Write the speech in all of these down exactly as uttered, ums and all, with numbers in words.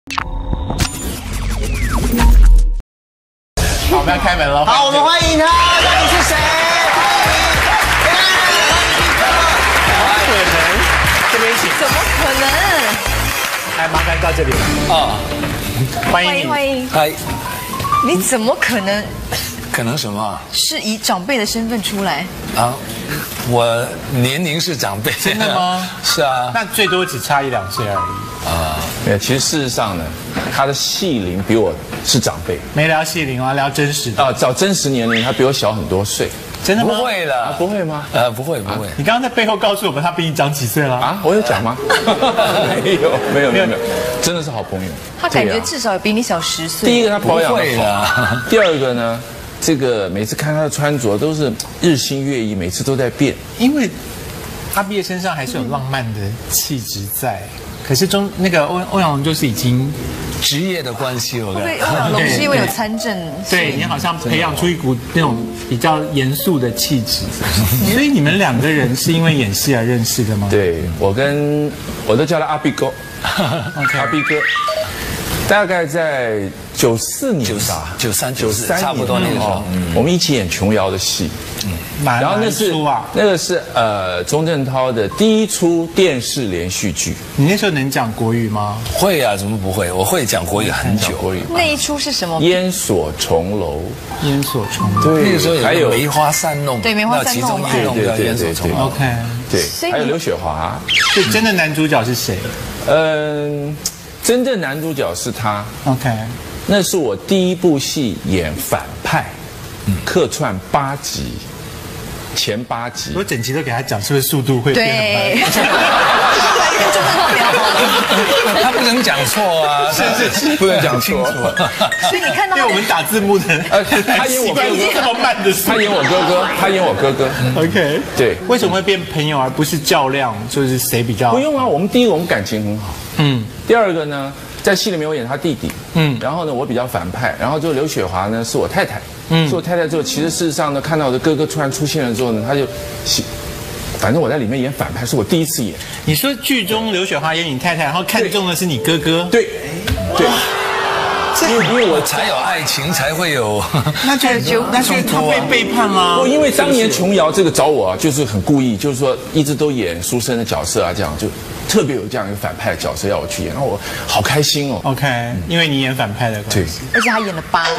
好，我们要开门了。 好，我们欢迎他，到底是谁？ 可能这边请。 怎么可能？ 来，麻烦到这里来。 啊， 欢迎你。 欢迎。 嗨， 你怎么可能可能什么是以长辈的身份出来？ 啊？我年龄是长辈， 真的吗？ 是啊。 那最多只差一两岁而已。 啊， 没有，其实事实上呢，他的戏龄比我是长辈没聊戏龄啊，聊真实的。 啊，找真实年龄，他比我小很多岁。 真的吗？ 不会的， 不会吗？ 呃，不会不会。 你刚刚在背后告诉我们，他比你长几岁了啊？我有讲吗？没有，没有，没有，没有，真的是好朋友。 他感觉至少比你小十岁。 第一个他保养不会的好，第二个呢，这个每次看他的穿着都是日新月异，每次都在变。 因为阿毕业身上还是有浪漫的气质在，可是中那个欧欧阳龙就是已经。 职业的关系，我会不会看。 欧阳龙是因为有参政？ 对你好像培养出一股那种比较严肃的气质，所以你们两个人是因为演戏而认识的吗？ 对，我跟我都叫他阿毕哥，阿毕哥，大概在九四年吧， 九三九四，差不多那个时候， 我们一起演琼瑶的戏。然后那是那个是呃钟镇涛的第一出电视连续剧。 你那时候能讲国语吗？ 会啊，怎么不会？我会讲国语很久。 国语那一出是什么？ 烟锁重楼。 烟锁重楼。 对， 那个时候还有梅花三弄。 对，梅花三弄。 其中一弄叫烟锁重楼。 OK。 对，还有刘雪华。 所以真的男主角是谁？ 嗯，真正男主角是他。 OK。 那是我第一部戏演反派，客串八集。前八集， 我整集都给他讲，是不是速度会变很慢？ 他不能讲错啊， 是是是，不能讲错。 所以你看到， 因为我们打字幕的， 呃，他演我哥哥， 这么慢的， 他演我哥哥，他演我哥哥。 OK， 对， 为什么会变朋友而不是较量？就是谁比较？ 不用啊，我们第一个我们感情很好，嗯，第二个呢，在戏里面我演他弟弟，嗯，然后呢我比较反派，然后就刘雪华呢是我太太。嗯，是我太太之后，其实事实上呢，看到我的哥哥突然出现了之后呢，他就，反正我在里面演反派，是我第一次演。 你说剧中刘雪华演你太太，然后看中的是你哥哥？ 对，对。 因为因为我才有爱情，才会有， 那就就那就他被背叛啦。 不，因为当年琼瑶这个找我啊，就是很故意，就是说一直都演书生的角色啊，这样就特别有这样一个反派的角色要我去演，然后我好开心哦。 OK， 因为你演反派的关系， 而且他演了八集，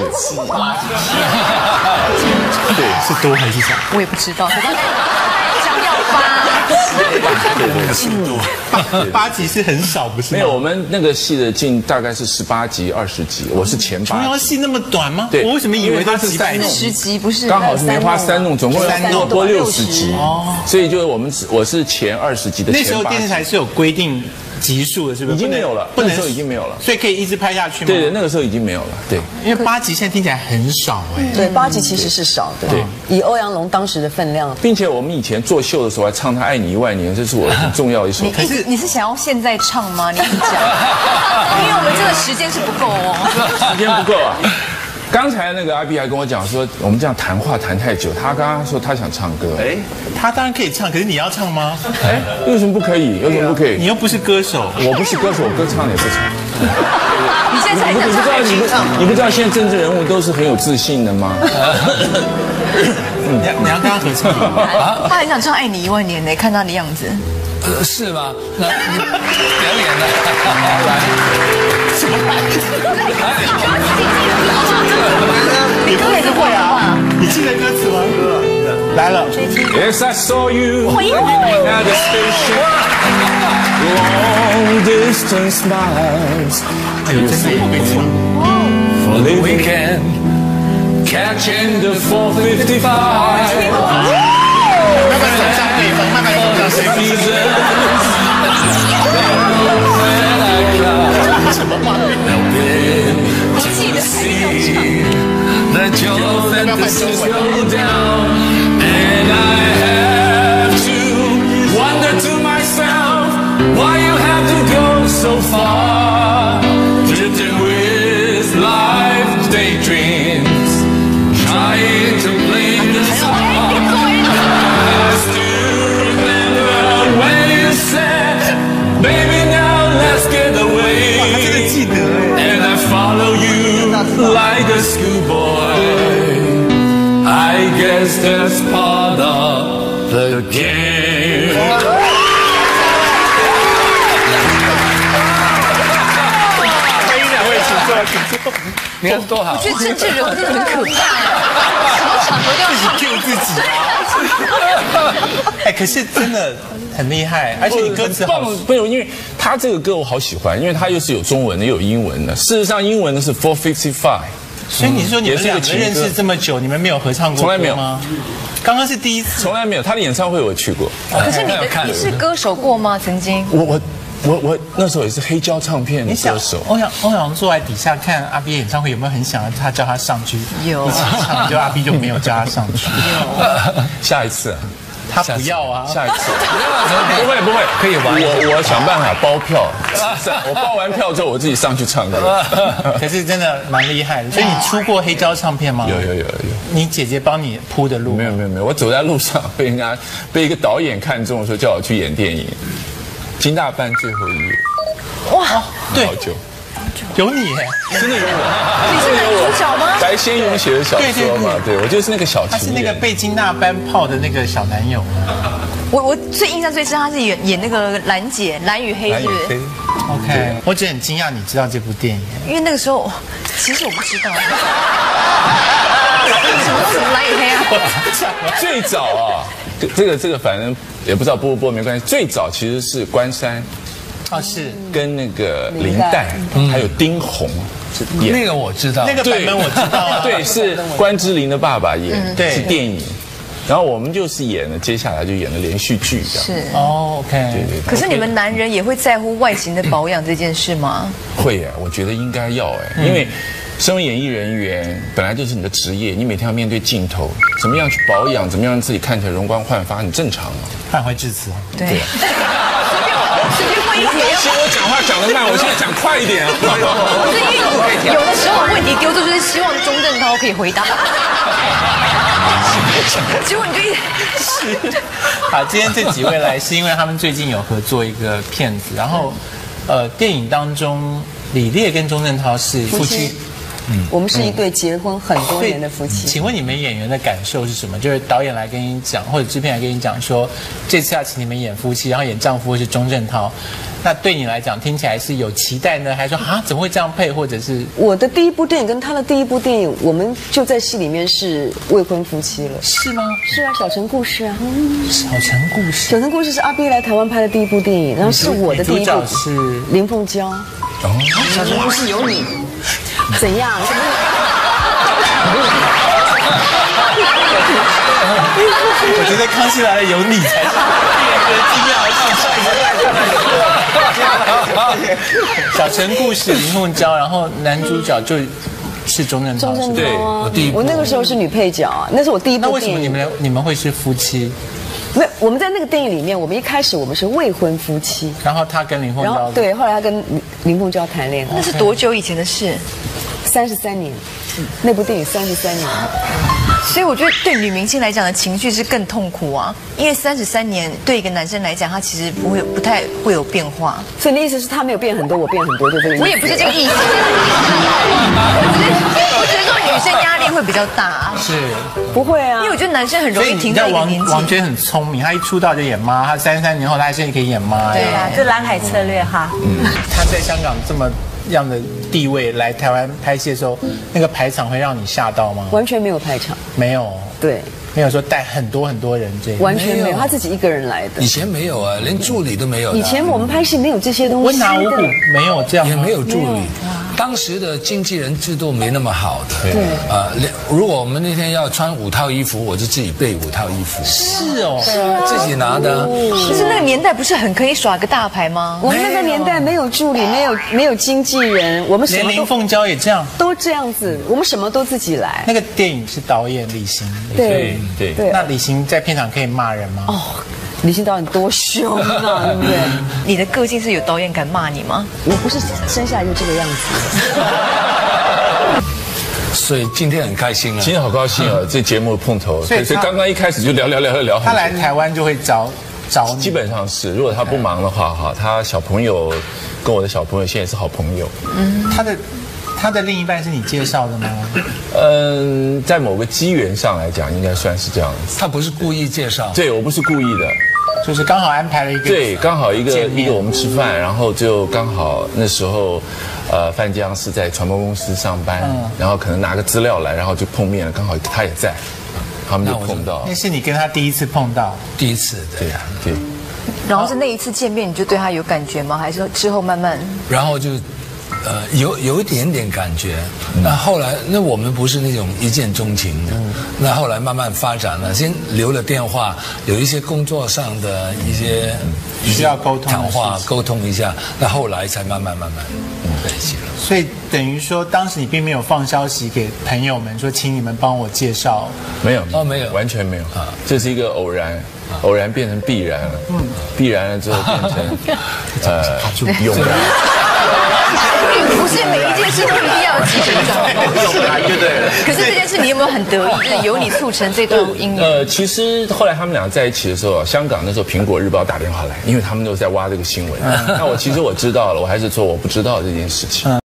对，是多还是少？ 我也不知道，想要八集， 八八集是很少，不是？ 没有，我们那个戏的进大概是十八集、二十集，我是前八。 琼瑶戏那么短吗？ 对， 我为什么以为它是四十集？不是， 刚好是梅花三弄，总共要播六十集， 哦， 所以就是我们我是前二十集的前八集。 那时候电视台是有规定集数的，是不是？ 已经没有了， 不能， 那时候已经没有了， 所以可以一直拍下去吗？ 对对，那个时候已经没有了，对。 因为八集现在听起来很少哎。 对，八集其实是少的。 对， 以欧阳龙当时的分量， 并且我们以前做秀的时候还唱他《爱你一万年》，这是我很重要的一首歌。 可是你是想要现在唱吗？你是讲，因为我们这个时间是不够哦， 时间不够啊。刚才那个阿 B 还跟我讲说，我们这样谈话谈太久，他刚刚说他想唱歌。哎， 他当然可以唱，可是你要唱吗？ 哎，为什么不可以？为什么不可以？ 你又不是歌手， 我不是歌手，我歌唱也不唱。 你现在才想唱你不知道你不知道现在政治人物都是很有自信的吗？ 你要你要跟他合唱啊？他很想唱《爱你一万年》呢，看他的样子。 呃，是吗？那你表演了，来， 什么来？ 你歌也是会啊？ 你记得歌词吗？来了。 Yes, I saw you at the station. Long distance miles. 哎呦，真的我没唱。 For the weekend, catching the four fifty-five. 慢慢走向北方，慢慢走向谁比谁？什么话？ 我记得还是要唱。 That you'll let the sun slow down, and I have to wonder to myself why you have to go so far, drifting with life's daydreams, trying to blame the sun. I still remember when you said, "Baby, now let's get away." 他真的记得。 a schoolboy. I guess that's part of the game. 欢迎两位，请坐，请坐。 你看多好我。觉得政治人物真的很可怕，什么场合都要喊 Q 自己。哎，可是真的很厉害，而且你歌词好。 不是，因为他这个歌我好喜欢，因为他又是有中文的，又有英文的。事实上，英文的是 four fifty five。 所以你说你们两个认识这么久，你们没有合唱过？ 从来没有吗？刚刚是第一次， 从来没有。他的演唱会我去过。 可是你的你是歌手过吗？曾经？ 我我我我那时候也是黑胶唱片的你想歌手。 欧阳欧阳坐在底下看阿 B 演唱会，有没有很想要他叫他上去有一起唱？就阿 B 就没有叫他上去。 下一次啊。 他不要啊， 下一次不会不会， 可以玩我我想办法包票，我包完票之后我自己上去唱歌。 可是真的蛮厉害的。所以你出过黑胶唱片吗？ 有有有有。 你姐姐帮你铺的路？ 没有没有没有，我走在路上被人家被一个导演看中，说叫我去演电影，《金大班最后一页》。 哇， 对， 好久。 有你耶， 真的有我， 你是男主角吗？ 白先勇写的小说嘛，对我就是那个小情人， 他是那个被金大班泡的那个小男友。 我我最印象最深，他是演演那个兰姐，蓝与黑，是不是？ OK， 我只很惊讶你知道这部电影， 因为那个时候其实我不知道。什么什么蓝与黑啊？ 最早啊，这个这个反正也不知道播不播没关系。最早其实是关山。 哦，是跟那个林黛，还有丁红， 那个我知道， 那个版本我知道啊。 对，是关之琳的爸爸演， 对， 是电影。然后我们就是演了，接下来就演了连续剧这样。 是哦 ，OK。 对对。 可是你们男人也会在乎外形的保养这件事吗？ 会耶，我觉得应该要哎，因为身为演艺人员，本来就是你的职业，你每天要面对镜头，怎么样去保养，怎么样让自己看起来容光焕发，很正常啊。 他很会致辞。 对。随便问一题， 嫌我讲话讲得慢，我现在讲快一点啊。 有的时候问题丢出就是希望钟镇涛可以回答，结果你就一是。好，今天这几位来是因为他们最近有合作一个片子，然后呃，电影当中李烈跟钟镇涛是夫妻。 嗯，我们是一对结婚很多年的夫妻。 请问你们演员的感受是什么？就是导演来跟你讲，或者制片来跟你讲说，这次要请你们演夫妻，然后演丈夫是钟镇涛，那对你来讲听起来是有期待呢，还是说啊怎么会这样配，或者是我的第一部电影跟他的第一部电影，我们就在戏里面是未婚夫妻了。 是吗？ 是啊，小城故事啊。 小城故事。 小城故事是阿 B 来台湾拍的第一部电影，然后是我的第一部。 主角是林凤娇。哦，小城故事有你。怎样？ 我觉得《康熙来了》有你才是令人惊讶的事。小城故事林凤娇，然后男主角就是钟镇涛。 钟镇涛啊，我那个时候是女配角啊，那是我第一部电影。 那为什么你们你们会是夫妻？ 没有，我们在那个电影里面，我们一开始我们是未婚夫妻， 然后他跟林凤娇， 对，后来他跟林林凤娇谈恋爱。 那是多久以前的事？ 三十三年，那部电影三十三年。 所以我觉得对女明星来讲的情绪是更痛苦啊，因为三十三年对一个男生来讲，他其实不会不太会有变化。 所以你的意思是他没有变很多，我变很多，就这个意思。 我也不是这个意思，我只是说女生压力会比较大。 是， 不会啊， 因为我觉得男生很容易停在一个年纪。 王娟很聪明，她一出道就演妈，她三十三年后她还是可以演妈。 对啊， 这蓝海策略哈。 嗯，她在香港这么样的地位来台湾拍戏的时候，那个排场会让你吓到吗？ 完全没有排场， 没有。 对， 没有说带很多很多人这样， 完全没有，他自己一个人来的。 以前没有啊，连助理都没有。 以前我们拍戏没有这些东西。 温拿五虎没有这样， 也没有助理。当时的经纪人制度没那么好的。对。啊，如果我们那天要穿五套衣服，我就自己备五套衣服。 是哦， 自己拿的。 可是那个年代不是很可以耍个大牌吗？ 我们那个年代没有助理，没有没有经纪人，我们什么都。 连林凤娇也这样， 都这样子，我们什么都自己来。 那个电影是导演李行。 对对。 对， 那李行在片场可以骂人吗？ 哦，李行导演多凶啊，对不对？ 你的个性是有导演敢骂你吗？ 我不是生下来就这个样子。 所以今天很开心啊！ 今天好高兴啊！这节目碰头，所以刚刚一开始就聊聊聊聊。 他来台湾就会找找你， 基本上是，如果他不忙的话，哈，他小朋友跟我的小朋友现在也是好朋友。 嗯，他的他的另一半是你介绍的吗？ 嗯，在某个机缘上来讲，应该算是这样子。 他不是故意介绍， 对我不是故意的。 就是刚好安排了一个对，刚好一个见面一个我们吃饭，然后就刚好那时候，呃，范江是在传播公司上班， 嗯然后可能拿个资料来，然后就碰面了，刚好他也在，他们就碰到。 那是你跟他第一次碰到， 第一次对呀、 对， 然后是那一次见面你就对他有感觉吗？还是之后慢慢？ 然后就，呃，有有一点点感觉。那后来，那我们不是那种一见钟情的。那后来慢慢发展了，先留了电话，有一些工作上的一些需要沟通的谈话事情沟通一下。那后来才慢慢慢慢在一起了。 所以等于说当时你并没有放消息给朋友们说，请你们帮我介绍。 没有哦没有完全没有啊，这是一个偶然，偶然变成必然了，嗯，必然了之后变成呃永然。 不是每一件事都一定要急成长。 就对了。 可是这件事你有没有很得意？就是由你促成这段姻缘。 呃，其实后来他们俩在一起的时候，香港那时候《苹果日报》打电话来，因为他们都在挖这个新闻。那我其实我知道了，我还是说我不知道这件事情。